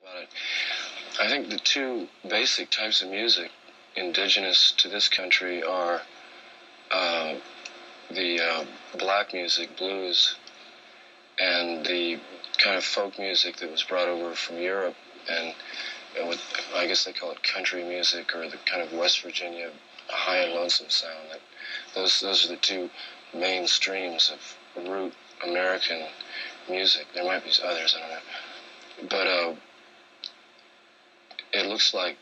about it. I think the two basic types of music indigenous to this country are the black music, blues, and the kind of folk music that was brought over from Europe, and what I guess they call it country music, or the kind of West Virginia high and lonesome sound. Those are the two main streams of root American music. There might be others, I don't know. But it looks like,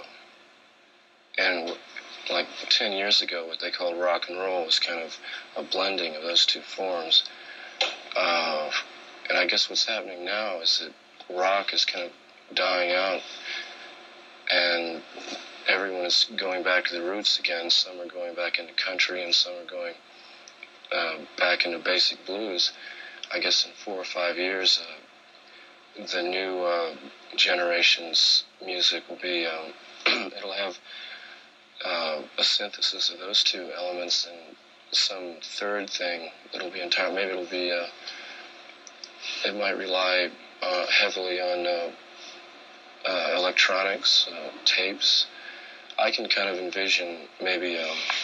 and like 10 years ago, what they called rock and roll was kind of a blending of those two forms. And I guess what's happening now is that rock is kind of dying out, and everyone is going back to the roots again. Some are going back into country, and some are going back into basic blues. I guess in 4 or 5 years, the new generation's music will be, it'll have a synthesis of those two elements and some third thing that'll be entire. Maybe it'll be, it might rely heavily on electronics, tapes. I can kind of envision maybe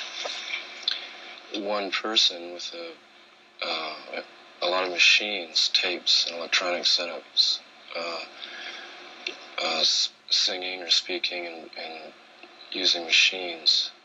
one person with a lot of machines, tapes, and electronic setups, singing or speaking and using machines.